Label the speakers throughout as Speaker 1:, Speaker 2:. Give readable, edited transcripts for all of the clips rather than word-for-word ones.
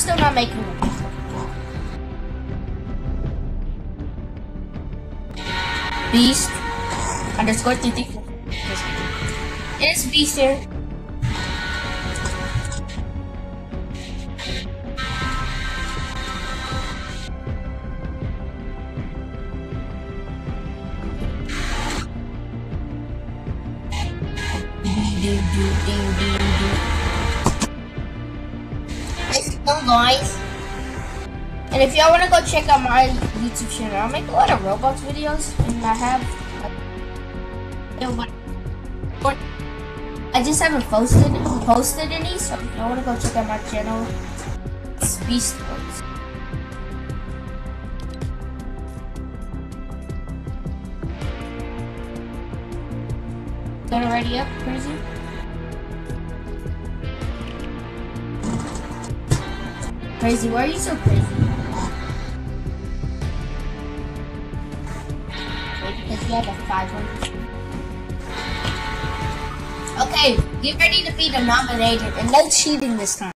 Speaker 1: still not making it. Beast underscore 34. It's Beast here. Hello guys, and if y'all want to go check out my YouTube channel, I make a lot of Roblox videos, and I have I just haven't posted any, so if y'all want to go check out my channel, it's Beast Boys. Got it ready up, crazy? Crazy, why are you so crazy? Wait, because you have a 500. Okay, get ready to be the nominated, and no cheating this time.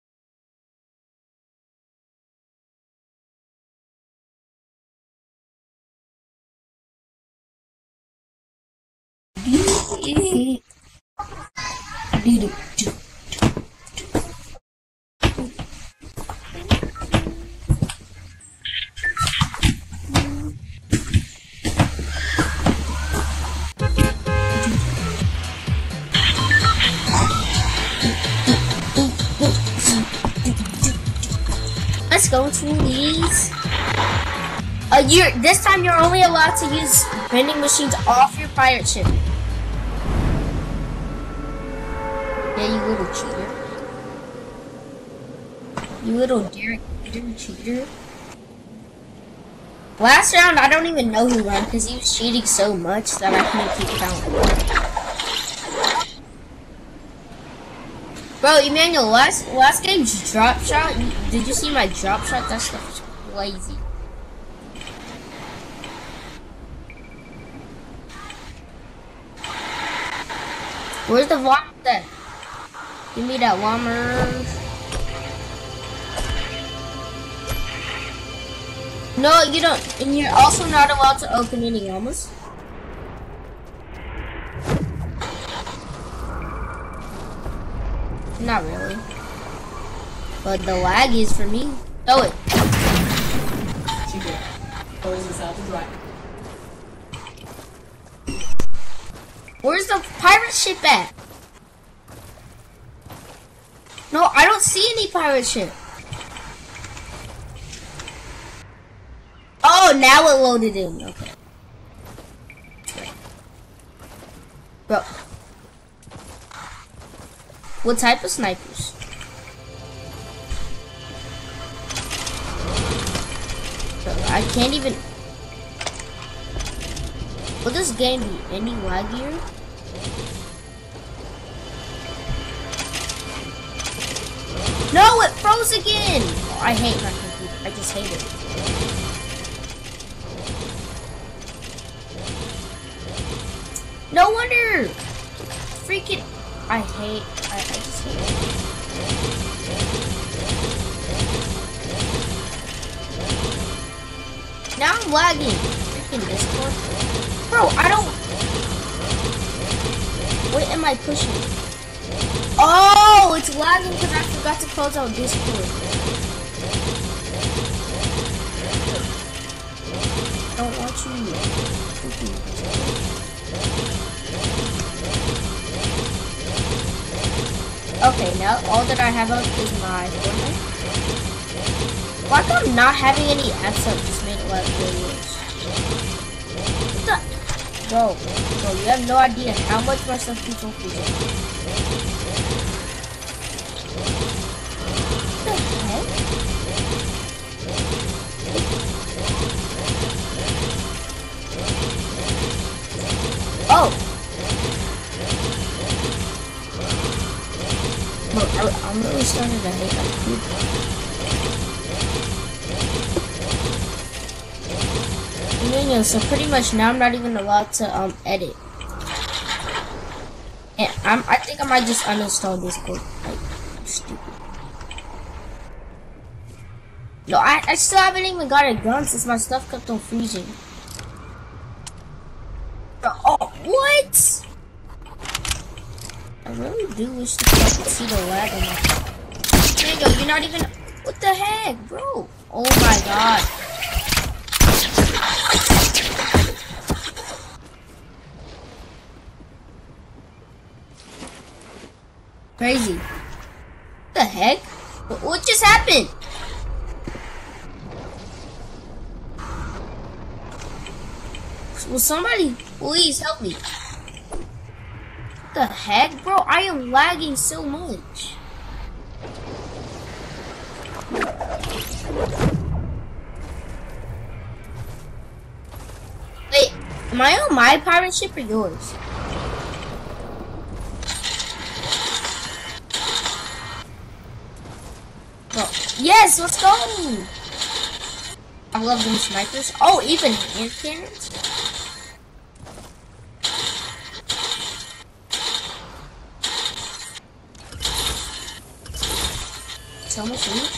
Speaker 1: Let's go to these. This time you're only allowed to use vending machines off your pirate ship. Yeah, you little cheater. You little Derek cheater. Last round, I don't even know who won because he was cheating so much that I couldn't keep counting. Bro, Emmanuel, last game's drop shot. Did you see my drop shot? That stuff is lazy. Where's the llama then? Give me that llama. No, you don't. And you're also not allowed to open any llamas. Not really. But the lag is for me. Throw it. Where's the pirate ship at? No, I don't see any pirate ship. Oh, now it loaded in. Okay. Bro. What type of snipers? Bro, I can't even... Will this game be any laggier? No, it froze again! Oh, I hate my computer. I just hate it. No wonder! Freaking... I just hate it. Now I'm lagging. Freaking Discord. Bro, I don't... What am I pushing? Oh, it's lagging because I forgot to close out Discord. Don't want you. Okay, now all that I have up is my Fortnite. Why come not having any apps up just made it like really worse? What the? Bro, you have no idea how much my stuff keeps on freezing. What the heck? Oh! Look, I'm really starting to hate that computer. So pretty much now I'm not even allowed to edit. And I think I might just uninstall Discord. Like, stupid. No, I still haven't even got a gun since my stuff kept on freezing. Oh, what? I really do wish the fuck could see the lag on my... Mango, you're not even... What the heck, bro? Oh my god. Crazy. What the heck? What just happened? Will somebody please help me? What the heck, bro? I am lagging so much. Wait, am I on my pirate ship or yours? Bro, yes, let's go! I love them snipers. Oh, even hand cannons? So much loot.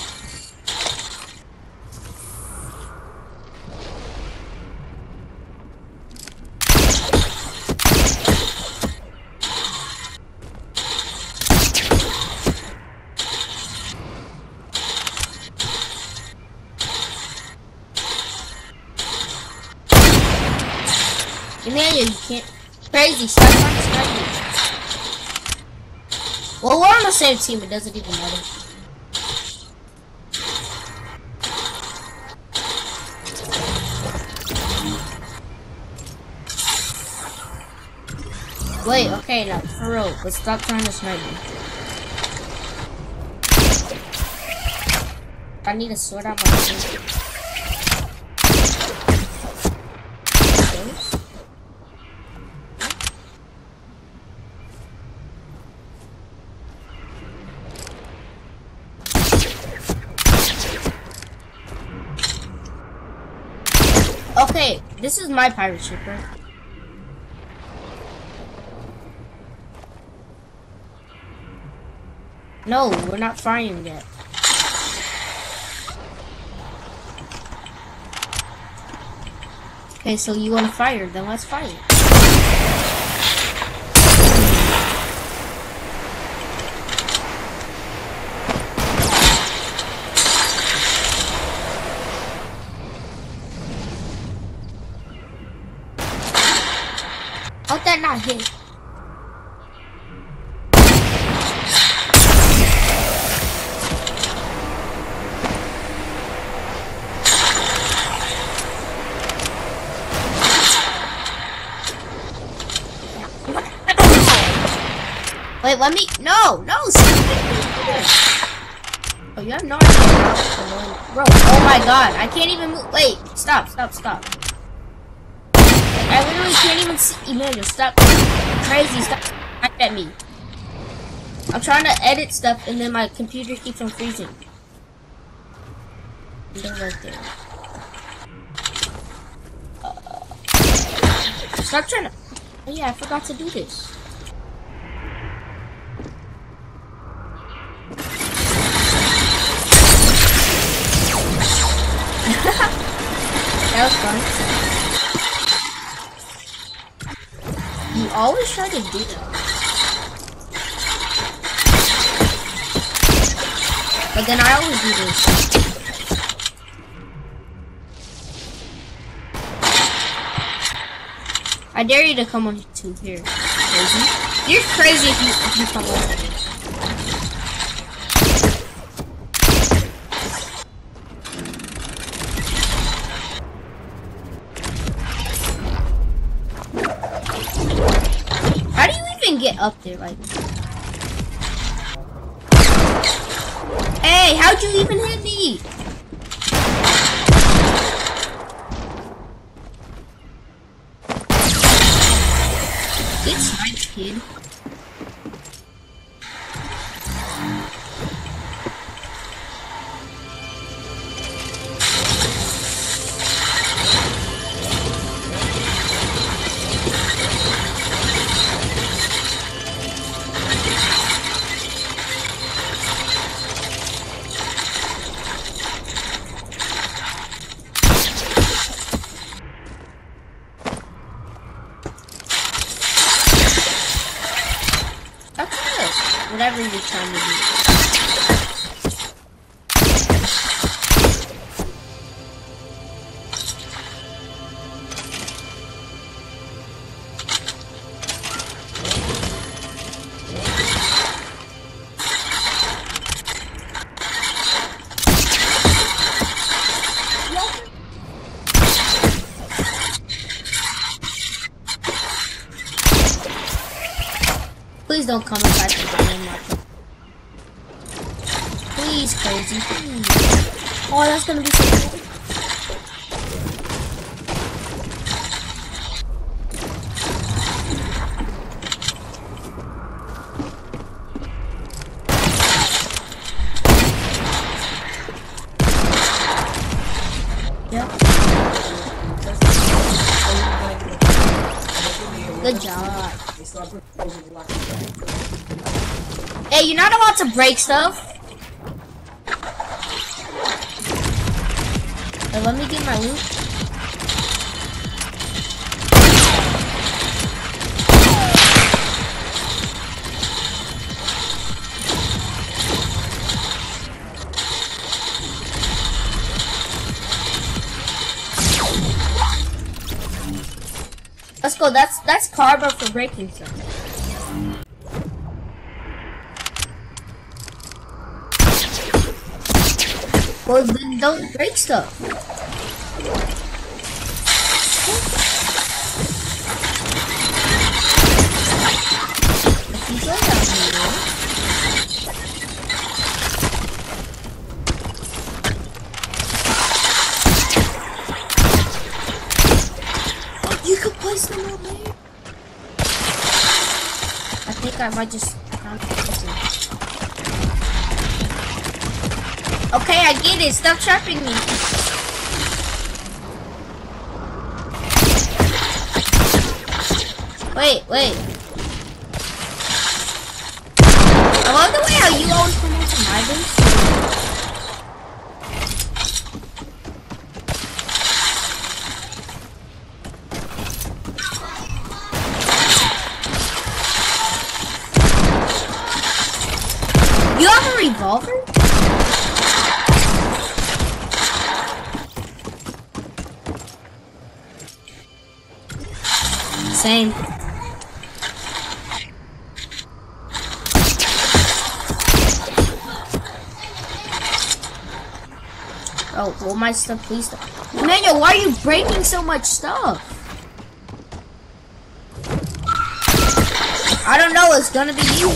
Speaker 1: Emmanuel, you can't. Crazy, stop trying to snipe me. Well, we're on the same team, it doesn't even matter. Wait, okay, now, for real, but stop trying to snipe me. I need to sort out my team. Okay, this is my pirate ship, right? No, we're not firing yet. Okay, so you want to fire, then let's fire. How'd that not hit? Wait, let me. No! Oh, you have no idea. Bro, oh my god, I can't even move. Wait, stop. I literally can't even see. Emmanuel, stop. Crazy, stop. Back at me. I'm trying to edit stuff and then my computer keeps on freezing. They're right there. Stop trying to. Oh yeah, I forgot to do this. That was fun. You always try to do that. But then I always do this. I dare you to come on to here. Crazy. You're crazy if you come on to this. Get up there, like. Hey, how'd you even hit me? Get sniped, kid. whatever you're trying to do. Please don't come inside the game, Marco. Please, crazy, please. Oh, that's gonna be so cool. Yep. Good job. Hey, you're not allowed to break stuff. Hey, let me get my loot. Let's go. That's karma for breaking stuff. Well, then don't break stuff. If you go down here, you can place them over there. I think I might just. Okay, I get it. Stop trapping me. Wait. I love the way how you always come into my base. You have a revolver? Same. Oh, well, my stuff, please stop. Emmanuel, why are you breaking so much stuff? I don't know, it's gonna be you.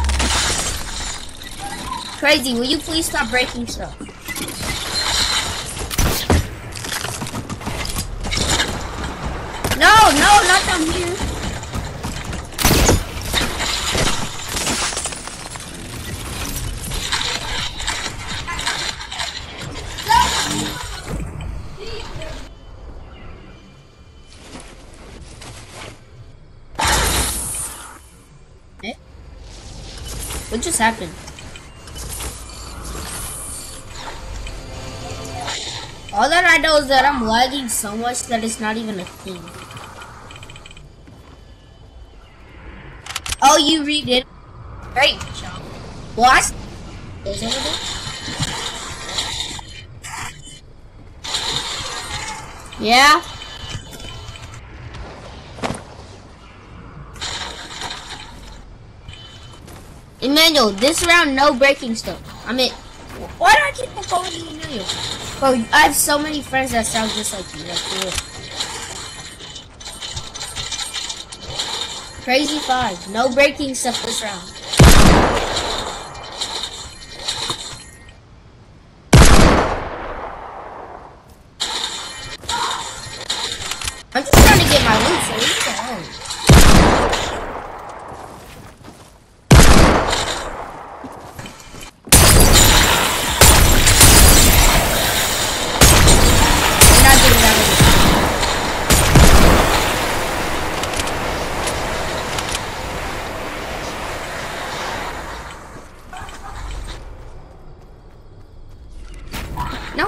Speaker 1: Crazy, will you please stop breaking stuff? No, not down here. Eh? What just happened? All that I know is that I'm lagging so much that it's not even a thing. Oh, you redid it. Great job. What? Is it over there? Yeah. Emmanuel, this round, no breaking stuff. I mean, why do I keep on calling you Emmanuel? Bro, I have so many friends that sound just like you. Like, cool. Crazy 5. No breaking stuff this round. I'm just trying to get my loot, so leave me alone. You're not getting out of this. No.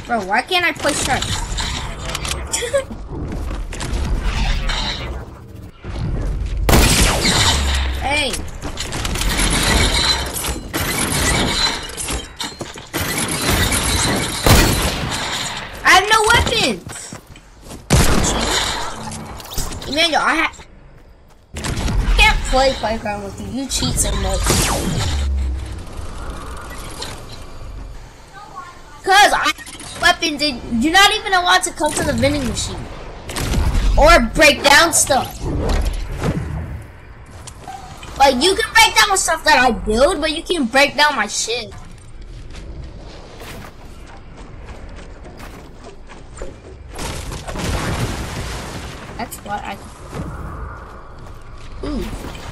Speaker 1: Bro, why can't I play shark? Hey. I have no weapons. Emmanuel, I can't play Playground with you. You cheat so much. Cause I have weapons and you're not even allowed to come to the vending machine or break down stuff. Like you can break down stuff that I build, but you can break down my shit. That's what I. Ooh.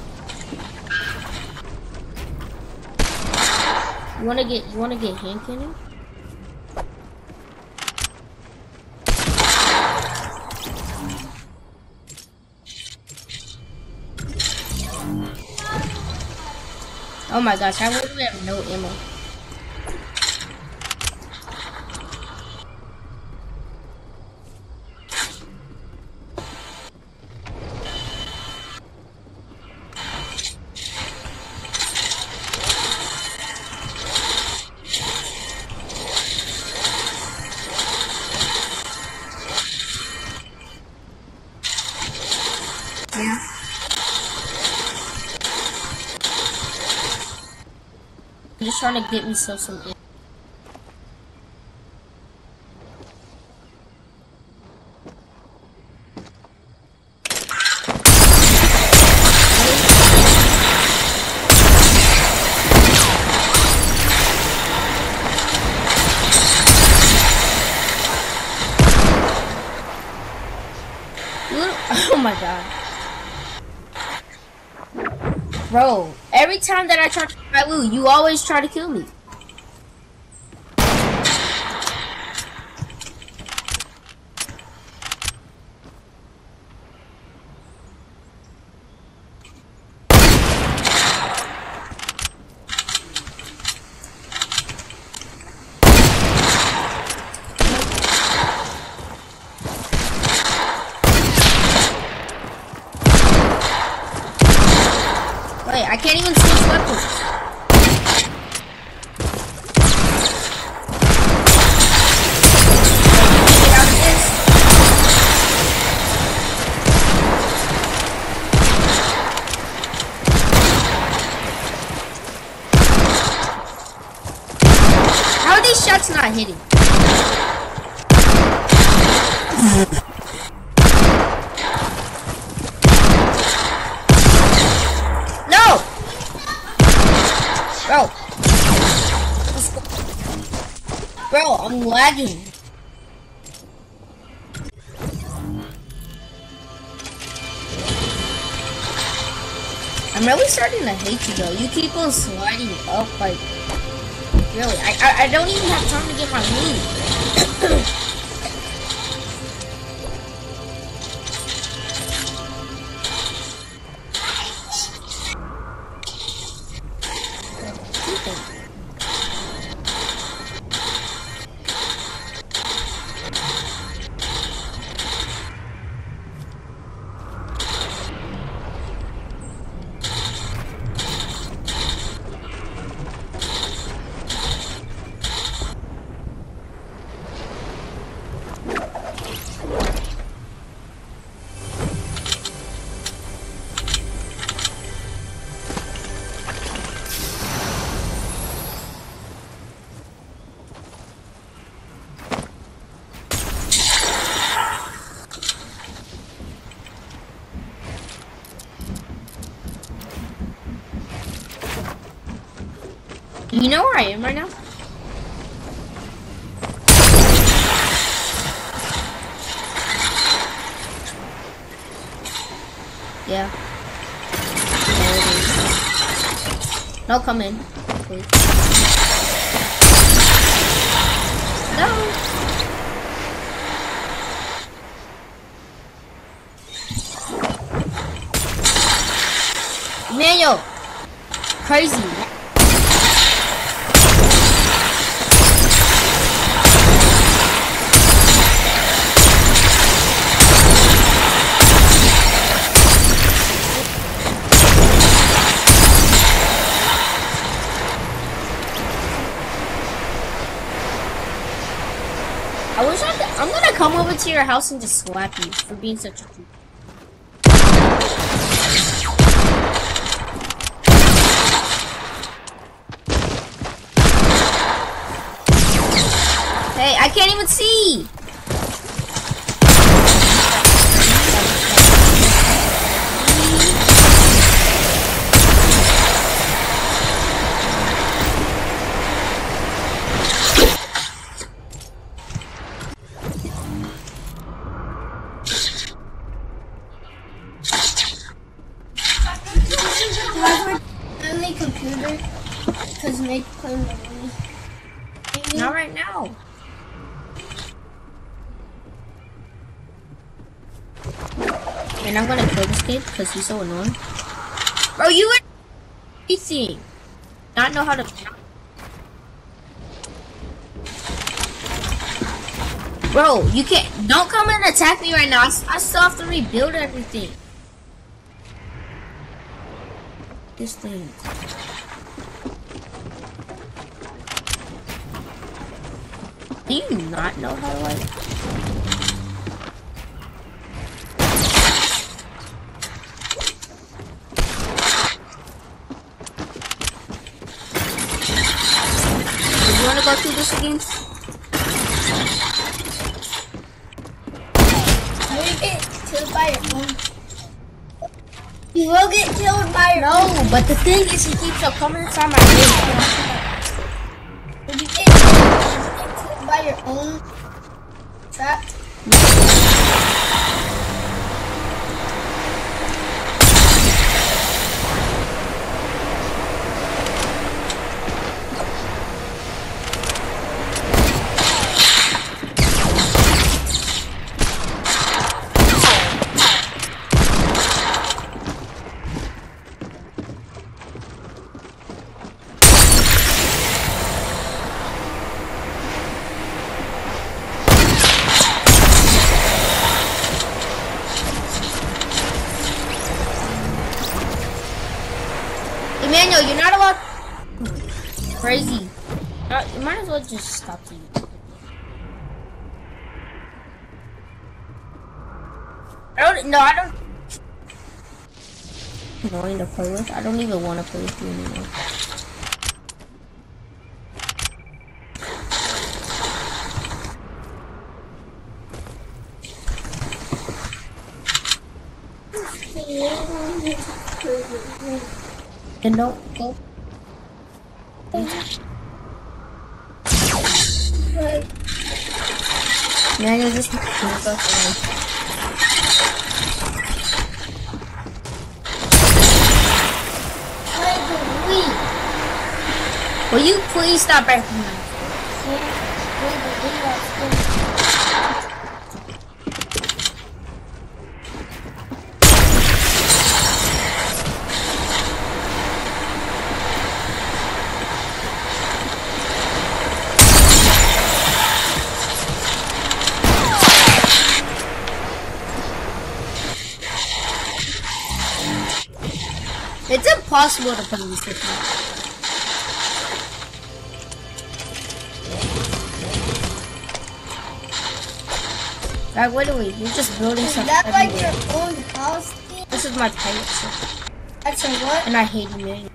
Speaker 1: You wanna get hand cannon? Oh my gosh, I literally have no ammo. Yeah. You're just trying to get me some. Oh my god. Bro, every time that I try to fight Lou, you always try to kill me. Wait, I can't even switch weapons. Get out of this. How are these shots not hitting? Bro. Bro, I'm lagging. I'm really starting to hate you though. You keep on sliding up like really. I don't even have time to get my loot. You know where I am right now? Yeah. No, come in, please. No. Emmanuel. Crazy. I wish I could. I'm gonna come over to your house and just slap you for being such a creep. Hey, I can't even see!
Speaker 2: Only computer because make play memory.
Speaker 1: Not right now. And I'm gonna kill this kid because he's so annoying. Bro, you are everything. Not know how to. Bro, you can't. Don't come and attack me right now. I still have to rebuild everything. This thing. Do you not know how to like? You wanna go through this again?
Speaker 2: You will get killed by your own. You will get killed by your own.
Speaker 1: No, but the thing is, he keeps on coming inside my head.
Speaker 2: Would you get killed by your own trap?
Speaker 1: Emmanuel, you're not allowed. Crazy. You might as well just stop the. I don't. Annoying to play with. I don't even want to play with you anymore. And don't go. Man, you're just will you please stop breaking me? It's impossible to play this with me. Like, literally, you're just building
Speaker 2: Is
Speaker 1: something.
Speaker 2: that like your own house thing?
Speaker 1: This is my pirate.
Speaker 2: That's a what?
Speaker 1: And I hate you.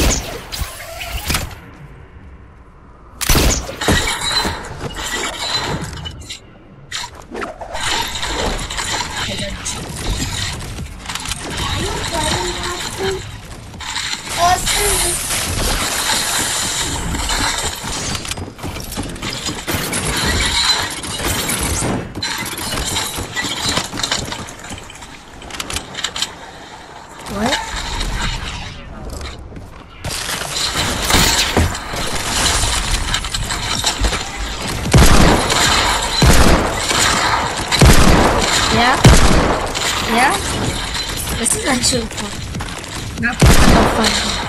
Speaker 1: What? Yeah? Yeah? This is actually fun. Not fun.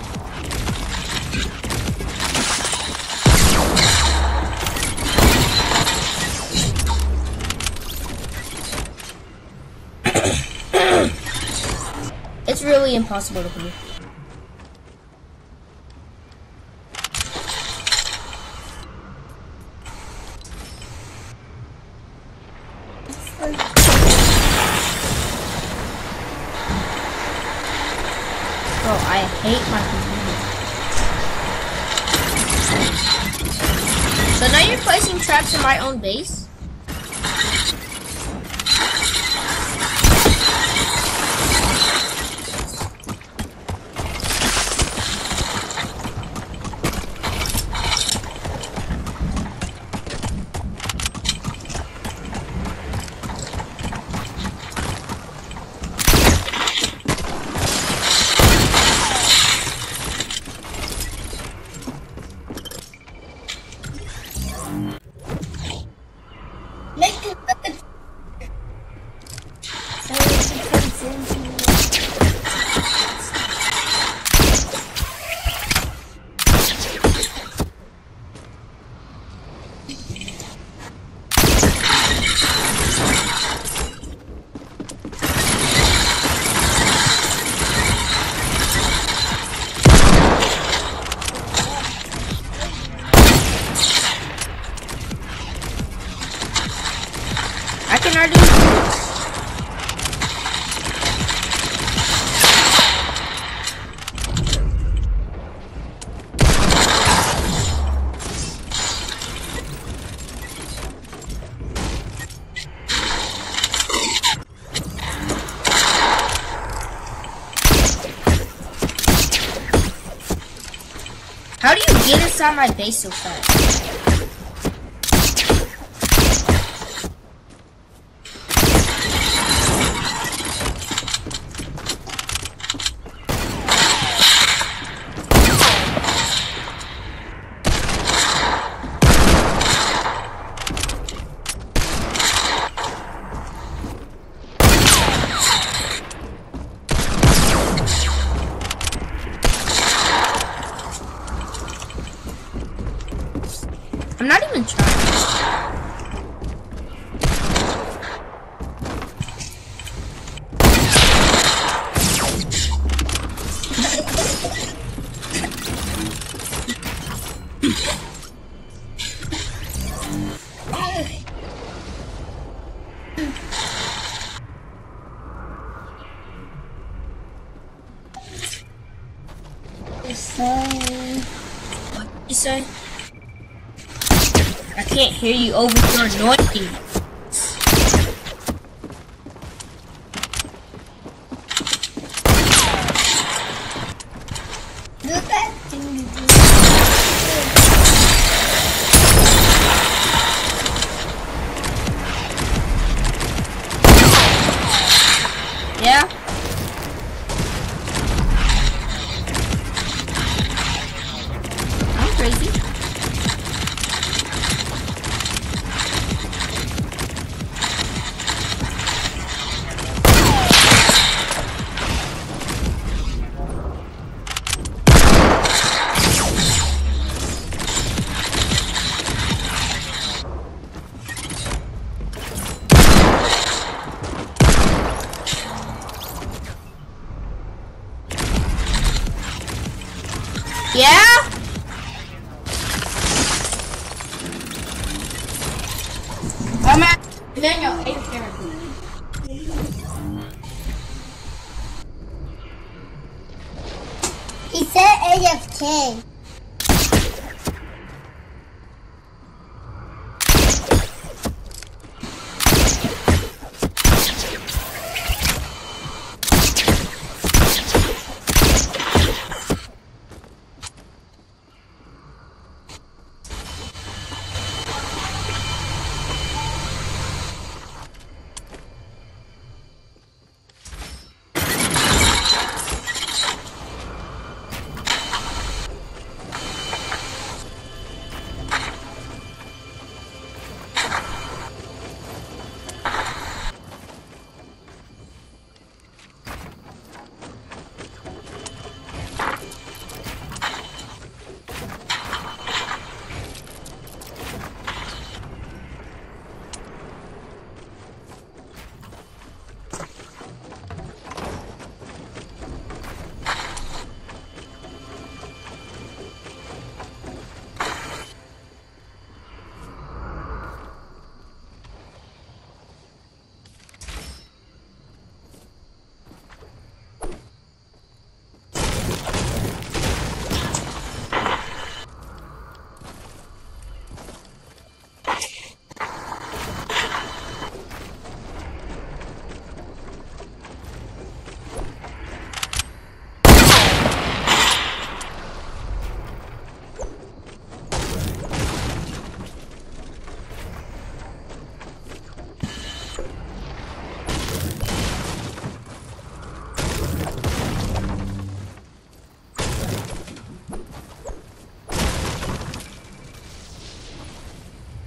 Speaker 1: It's really impossible to believe. hate my computer. So now you're placing traps in my own base? I can already do this. How do you get inside my base so fast? I'm not even trying. What did you say? I can't hear you over your noise.
Speaker 2: Look at thing.
Speaker 1: Yeah? I'm crazy. Yeah?
Speaker 2: I'm at Daniel. He said AFK.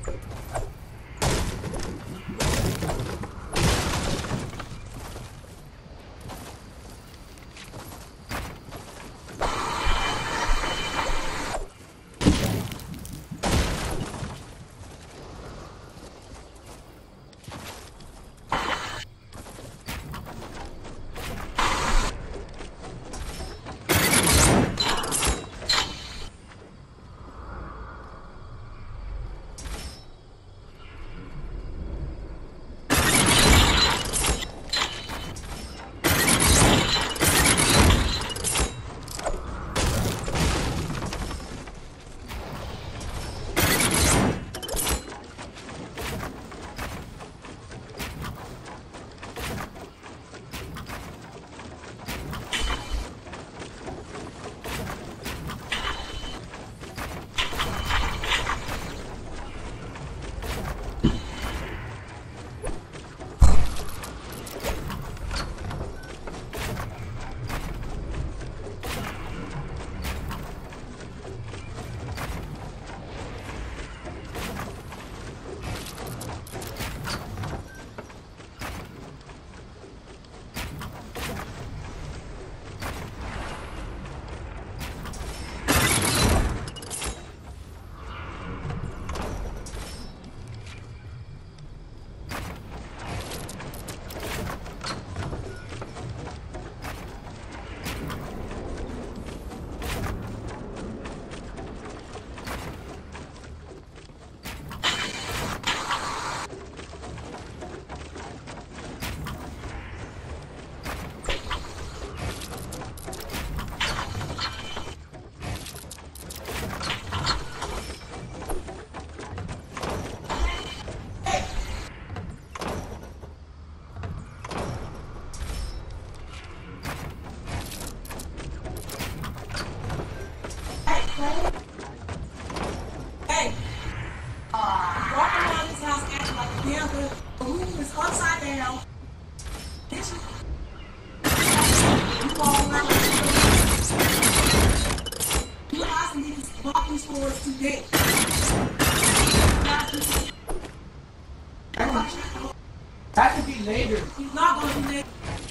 Speaker 3: That could be later.
Speaker 4: He's not going to be later.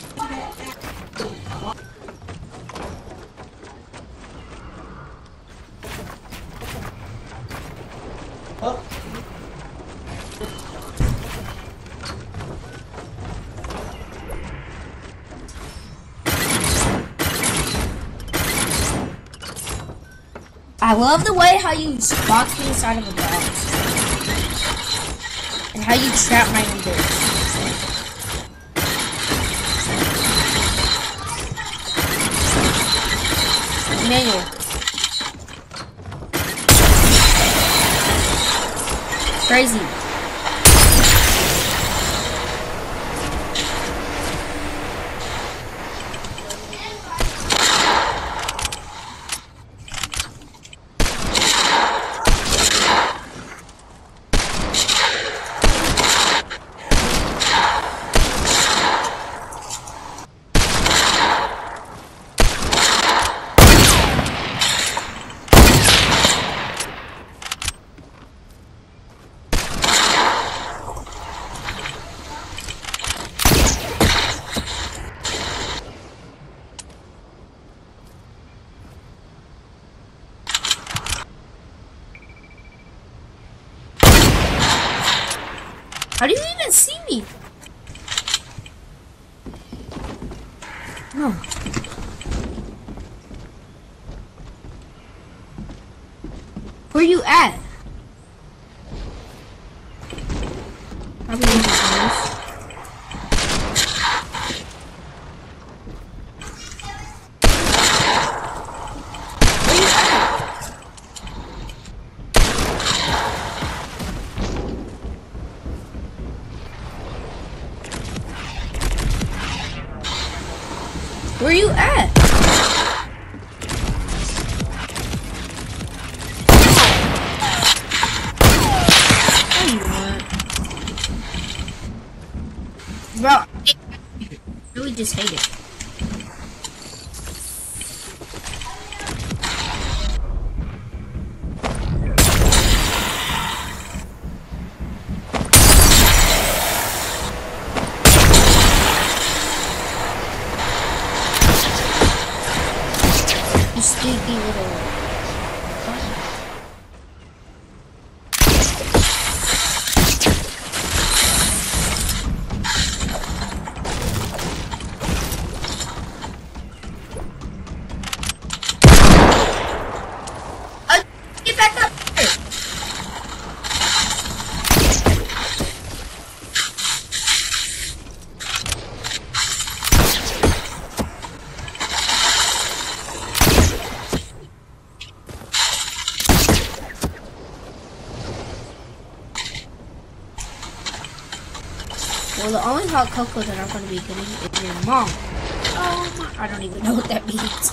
Speaker 3: Oh.
Speaker 1: I love the way how you box me inside of a box. And how you trap my inventory. Manual. Crazy. How do you even see me? No. Where you at? Probably in his house. Where you at? Where you at? Bro, I really just hate it. Well, the only hot cocoa that I'm going to be getting is your mom. Oh, I don't even know what that means.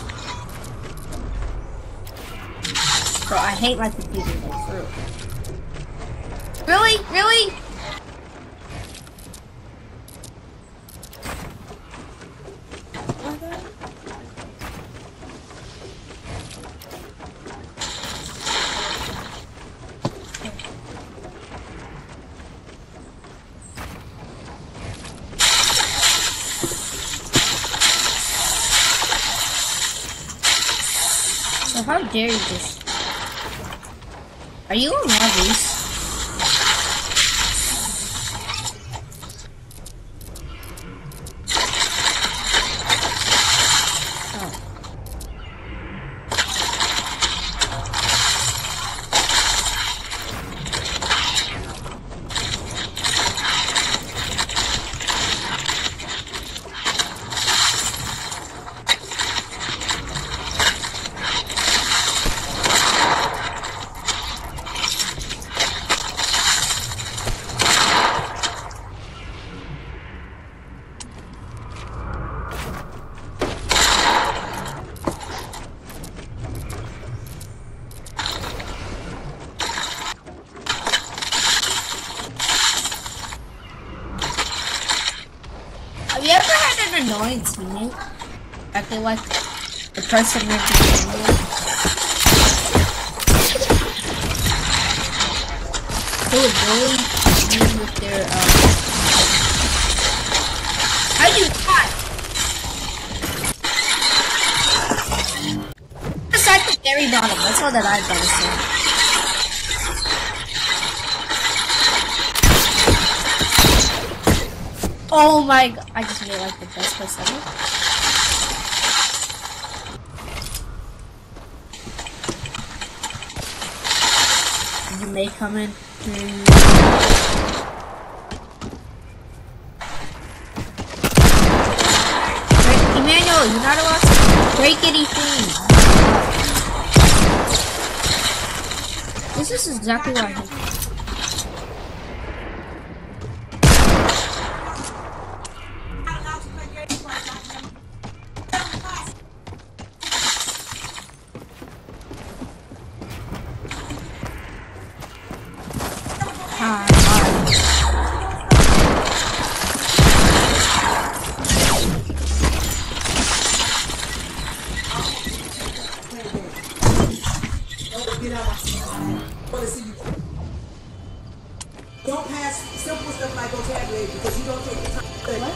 Speaker 1: Bro, I hate my computer, like, for real. Really? Really? So how dare you just... Are you on lobbies? Have you ever had an annoying teammate? Acting like the person you're dealing with? Who would bully you with their, How you got? Just at the very bottom, that's all that I've got to say. Oh my god, I just made like the best place ever. You may come in. Emmanuel, you're not allowed to break anything. This is exactly what I hate.
Speaker 4: Don't pass simple stuff like vocabulary because you don't take the time. What?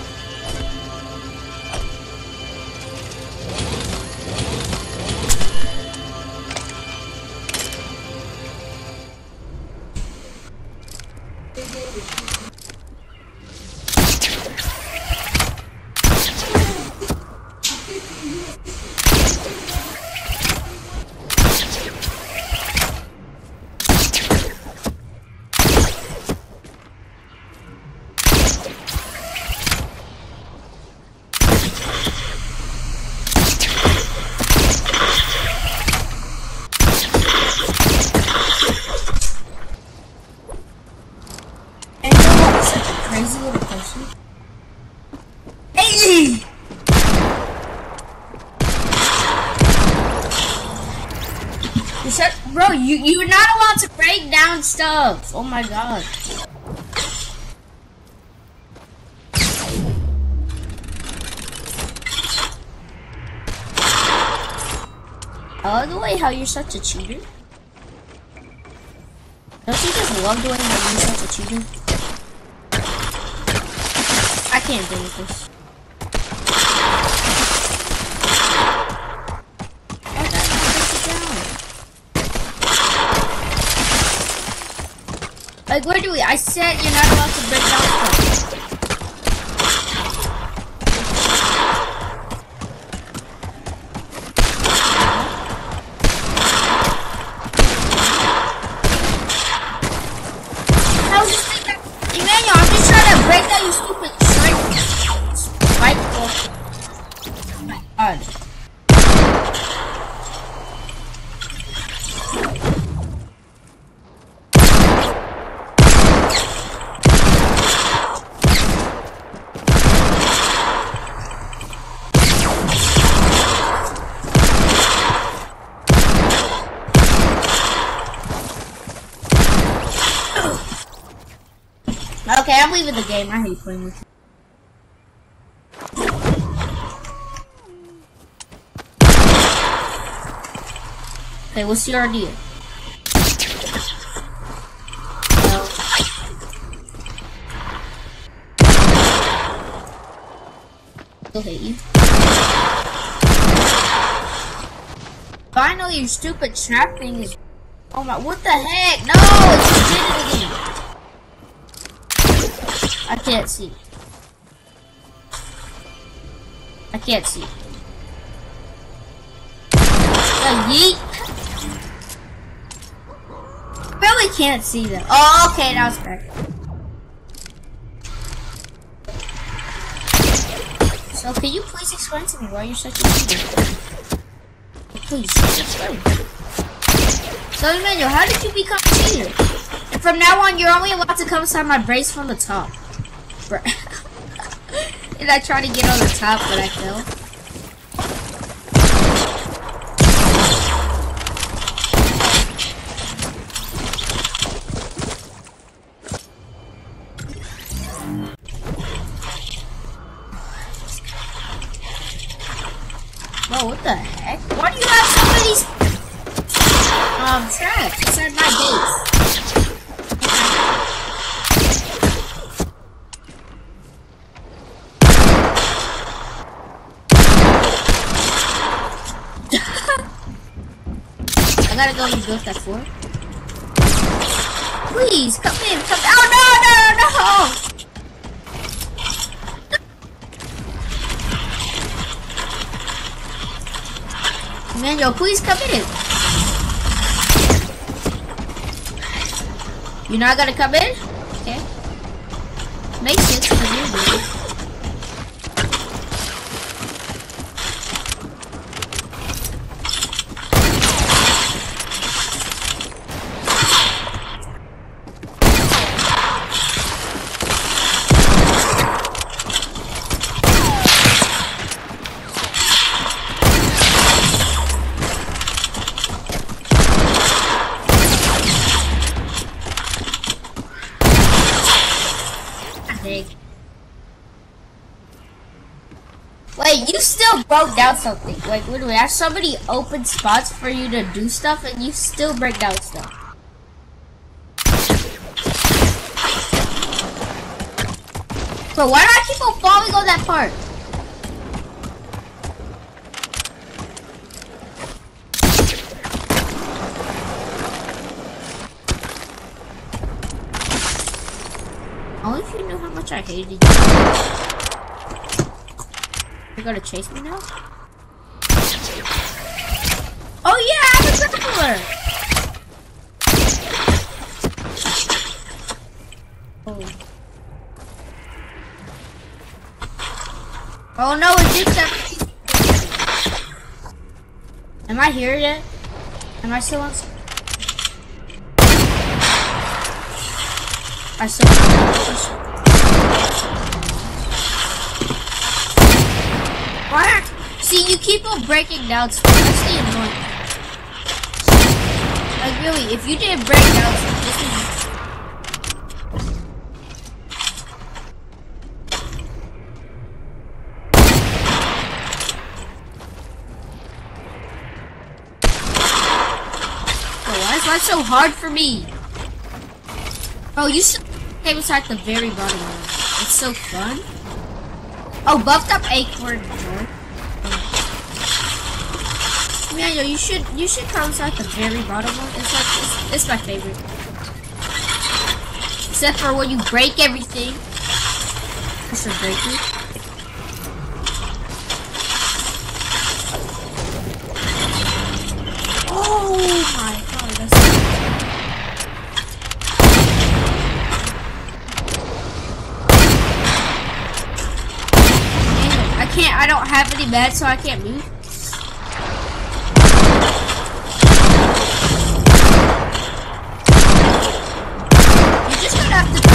Speaker 4: Crazy little person. Hey! Bro, you're not allowed to break down stuff. Oh my god. I love the way how you're such a cheater. Don't you just love the way how you're such a cheater? I can't deal with this. Like, where do we? I said you're not allowed to break down stuff. How is this thing? Emmanuel, I'm just trying to break down you stupid spike. Oh my god. Okay, I'm leaving the game. I hate playing with you. Okay, what's your idea? Still hate you. Finally, your stupid trap thing is. Oh my! What the heck? No! It did it again. I can't see. I can't see. Yeet. Really can't see them. Oh, okay, that was better. So, can you please explain to me why you're such a cheater? Please, explain. So, Emmanuel, how did you become a cheater? And from now on, you're only allowed to come inside my brace from the top. And I tried to get on the top, but I fell. Bro, what the heck? Why do you have so many traps inside my base? I gotta go and build that floor. Please, come in, come in. Oh, no! Emmanuel, please come in. You're not gonna come in? Okay. Makes sense because you're good. Wait, you still broke down something. Wait, literally, I have so many open spots for you to do stuff, and you still break down stuff. Bro, why do I keep on falling on that part? Only if you knew how much I hated you. You're gonna chase me now? Oh yeah, I'm a grappler! Oh. Oh no, it did that. Am I here yet? Am I still on? I still. What? See, you keep on breaking down stuff. That's the annoying. Like really, if you didn't break down stuff, this is. Why is life so hard for me? Oh, you should came inside the very bottom one. It's so fun. Oh, buffed up acorn. Yeah, you should come inside the very bottom one. It's my favorite. Except for when you break everything. That's a breaking. Oh my god, that's I don't have any meds, so I can't move. You just gonna have to